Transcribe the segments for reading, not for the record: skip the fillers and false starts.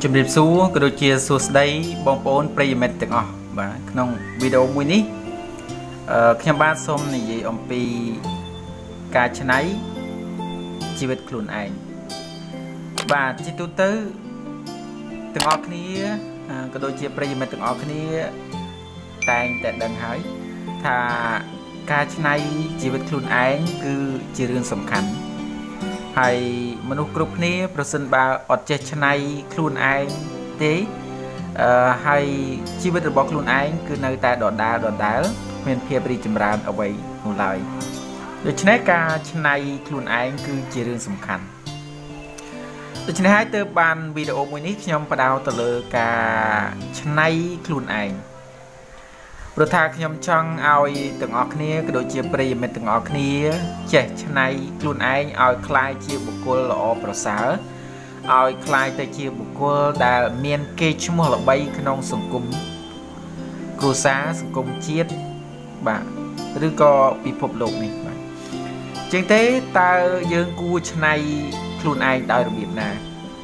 ជំរាបសួរក៏ដូចជាសួស្តីបងប្អូនប្រិយមិត្តទាំងអស់បាទក្នុងវីដេអូមួយនេះខ្ញុំបាទសូមនិយាយអំពីការច្នៃជីវិតខ្លួនឯងបាទជាទូទៅទាំងអស់គ្នាក៏ដូចជាប្រិយមិត្តទាំងអស់គ្នាតែងតែដឹងហើយថាការច្នៃជីវិតខ្លួនឯងគឺជារឿងសំខាន់ហើយមនុស្សគ្រប់គ្នាប្រសិនបើអត់ចេះច្នៃខ្លួនឯងទេហើយជីវិតរបស់ខ្លួនឯងគឺនៅតែដដែលគ្មានភាពរីកចម្រើនអ្វីនោះឡើយដូច្នេះការច្នៃខ្លួនឯងគឺជារឿងសំខាន់ដូច្នេះហើយទើបបានវីដេអូមួយនេះខ្ញុំផ្ដោតទៅលើការច្នៃខ្លួនឯងព្រោះថាខ្ញុំចង់ឲ្យទាំងអស់គ្នាក៏ដូចជាប្រិយមិត្តទាំងអស់គ្នាចេះច្នៃខ្លួនឯងឲ្យคล้ายជាបុគ្គលល្អប្រសើរឲ្យคล้ายទៅជាបុគ្គលដែលមានកេរ្តិ៍ឈ្មោះល្បីក្នុងសង្គមគ្រួសារសង្គមជាតិបាទឬក៏ពិភពលោកនេះបាទជាងទេតើយើងគួរច្នៃខ្លួនឯងដោយរបៀបណា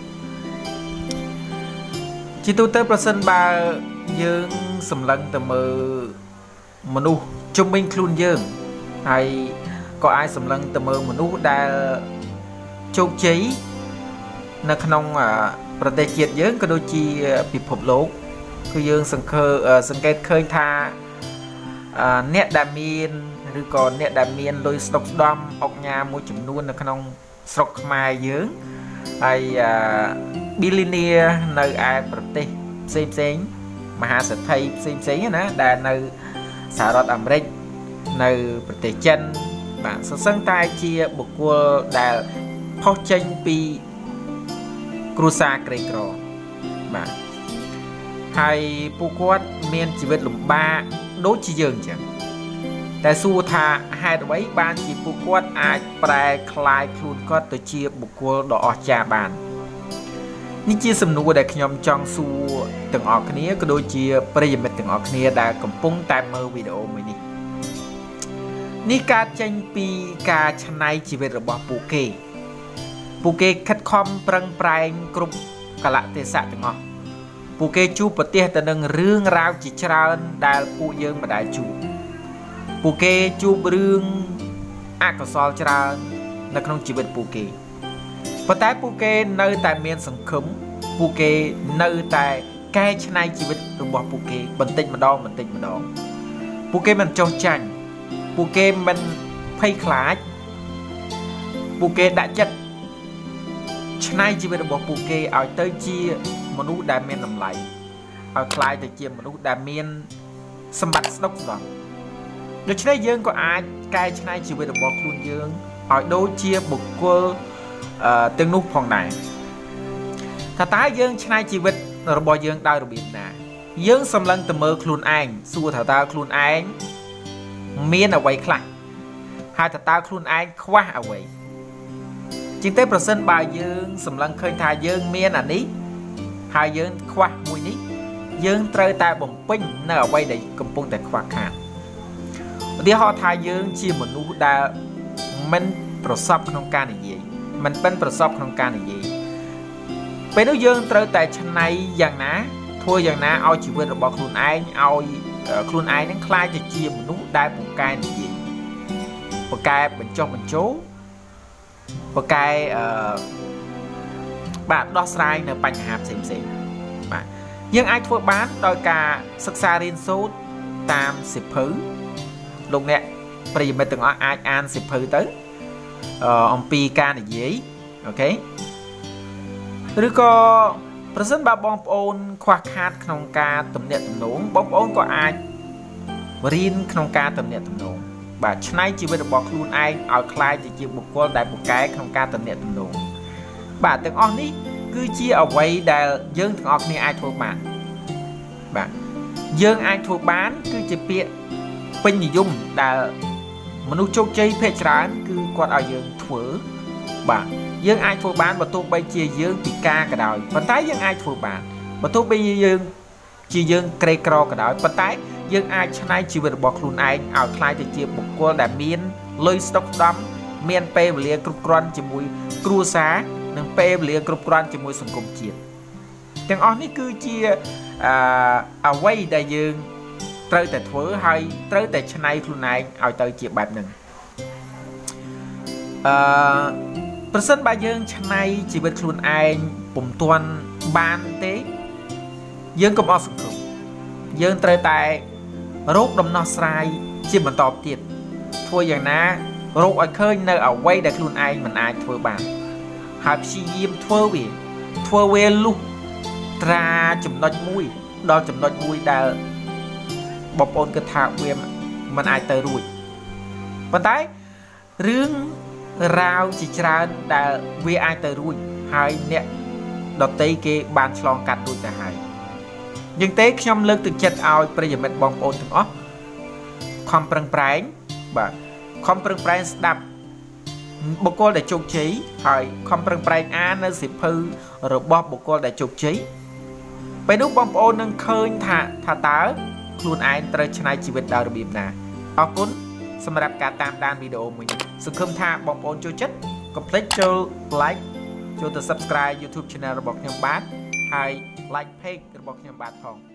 ជាទូទៅប្រសិនបើយើងសម្លឹងទៅមើលមនុស្សជុំវិញខ្លួនយើងហើយក៏អាចសម្លឹងទៅមើលមនុស្សដែលជោគជ័យនៅក្នុងប្រទេសជាតិយើងក៏ដូចជាពិភពលោកគឺយើងសង្កេតឃើញថាអ្នកដែលមានឬក៏អ្នកដែលមានលុយស្ដុកស្ដំអុកញ៉ាមួយចំនួននៅក្នុងស្រុកខ្មែរយើងហើយ billionaire នៅឯប្រទេសផ្សេងមហាសេដ្ឋីផ្សេងណាដែលនៅសហរដ្ឋអាមេរិកនៅប្រទេសចិនបាទសសឹងតែជាបុគ្គលដែលផុសចេញពីគ្រួសារក្រីក្របាទហើយពួកគាត់មានជីវិតលំបាកដូចជាយើងអញ្ចឹងតែសួរថាហេតុអ្វីបានជាពួកគាត់អាចប្រែក្លាយខ្លួនគាត់ទៅជាបុគ្គលដ៏អស្ចារ្យបាននេះជាសំណួរដែលខ្ញុំចង់សួរទាំងអស់គ្នាក៏ដូចជាប្រិយមិត្តទាំងអស់គ្នាដែលកំពុងតែមើលវីដេអូមួយនេះនេះកើតចេញពីការច្នៃជីវិតរបស់ពួកគេខិតខំប្រឹងប្រែងគ្រប់កលៈទេសៈទាំងអស់ពួកគេជួបប្រទះទៅនឹងរឿងរ៉ាវជាច្រើនដែលពួកយើងមិនដែលជួបពួកគេជួបរឿងអកុសលច្រើននៅក្នុងជីវិតពួកគេប៉ុន្តែពួកគេនៅតែមានសង្ឃឹមពួកគេនៅតែកែច្នៃជីវិតរបស់ពួកគេបន្តិចម្ដងពួកគេមិនចុះចាញ់ពួកគេមិនភ័យខ្លាចពួកគេដាក់ចិត្តច្នៃជីវិតរបស់ពួកគេឲ្យទៅជាមនុស្សដែលមានតម្លៃឲ្យคล้ายទៅជាមនុស្សដែលមានសម្បត្តិស្ដុកស្ដម្ភដូច្នេះយើងក៏អាចកែច្នៃជីវិតរបស់ខ្លួនយើងឲ្យដូចជាបុគ្គលទាំងនោះផងដែរថាតើយើងច្នៃជីវិតរបស់យើងដោយរបៀបណាយើងសម្លឹងទៅមើលខ្លួនឯងសួរថាតើខ្លួនឯងមានអ្វីខ្លះហើយតើខ្លួនឯងខ្វះអ្វីជាងតែប្រសិនបើយើងសម្លឹងឃើញថាយើងមានអានេះហើយយើងខ្វះមួយនេះយើងត្រូវតែបំពេញនៅអ្វីដែលកំពុងតែខ្វះខាតឧទាហរណ៍ថាយើងជាមនុស្សដែលមិនប្រសពក្នុងការនិយាយមិនប៉ិនប្រសពក្នុងការនិយាយពេលនោះយើងត្រូវតែច្នៃយ៉ាងណាធ្វើយ៉ាងណាឲ្យជីវិតរបស់ខ្លួនឯងឲ្យខ្លួនឯងនឹងក្លាយទៅជាមនុស្សដែលពូកែនិយាយពូកែបញ្ចុះបញ្ចូលពូកែបាទដោះស្រាយនៅបញ្ហាផ្សេងបាទយើងអាចធ្វើបានដោយការសិក្សារៀនសូត្រតាមសៀវភៅលោកអ្នកប្រិយមិត្តទាំងអស់អាចអានសៀវភៅទៅអំពីការនិយាយអូខេឬក៏ប្រសិនបើបងប្អូនខ្វះខាតក្នុងការទំនាក់ទំនងបងប្អូនក៏អាចរៀនក្នុងការទំនាក់ទំនងបាទច្នៃជីវិតរបស់ខ្លួនឯងឲ្យคล้ายទៅជាបុគ្គលដែលពូកែក្នុងការទំនាក់ទំនងបាទទាំងអស់នេះគឺជាអ្វីដែលយើងទាំងអស់គ្នាអាចធ្វើបានបាទយើងអាចធ្វើបានគឺជាពាក្យពេញនិយមដែលមនុស្សជោគជ័យភាគច្រើនគឺគាត់ឲ្យយើងធ្វើបាទយើងអាចធ្វើបានបើទោះបីជាយើងពិការក៏ដោយប៉ុន្តែយើងអាចធ្វើបានបើទោះបីយើងជាយើងក្រីក្រក៏ដោយប៉ុន្តែយើងអាចច្នៃជីវិតរបស់ខ្លួនឯងឲ្យคล้ายទៅជាបុគ្គលដែលមានលុយស្ដុកស្ដម្ភមានពេលវេលាគ្រប់គ្រាន់ជាមួយគ្រួសារនិងពេលវេលាគ្រប់គ្រាន់ជាមួយសង្គមជាតិ ពទាំងអស់នេះគឺជាអ្វីដែលយើងត្រូវតែធ្វើហើយត្រូវតែច្នៃខ្លួនឯងឲ្យទៅជាបែបហ្នឹងប្រសិនបើយើងច្នៃជីវិតខ្លួនឯងពុំទាន់បានទេយើងកុំអស់សង្ឃឹមយើងត្រូវតែរកដំណោះស្រាយជាបន្តទៀតធ្វើយ៉ាងណារកឲ្យឃើញនៅអ្វីដែលខ្លួនឯងមិនអាចធ្វើបានហើយព្យាយាមធ្វើវាលុះត្រាចំណុចមួយដល់ចំណុចមួយដែលបងប្អូនគិតថាវាមិនអាចទៅរួចប៉ុន្តែរឿងរ៉ាវជាច្រើនដែលវាអាចទៅរួចហើយអ្នកដតីគេបានឆ្លងកាត់រួចទៅហើយយ៉ាងទេខ្ញុំលើកទឹកចិត្តឲ្យប្រិយមិត្តបងប្អូនទាំងអស់ខំប្រឹងប្រែងបាទខំប្រឹងប្រែងស្ដាប់បុគ្គលដែលជោគជ័យហើយខំប្រឹងប្រែងអាននៅសៀវភៅរបស់បុគ្គលដែលជោគជ័យពេលនោះបងប្អូននឹងឃើញថាតើខ្លួនឯងត្រូវច្នៃជីវិតដោយរបៀបណាអរគុណសម្រាប់ការតាមដានវីដេអូមួយនេះសង្ឃឹមថាបងប្អូនចូលចិត្តកុំភ្លេចចូល like ចូលទៅ subscribe YouTube Channel របស់ខ្ញុំបាទហើយ like page របស់ខ្ញុំបាទផង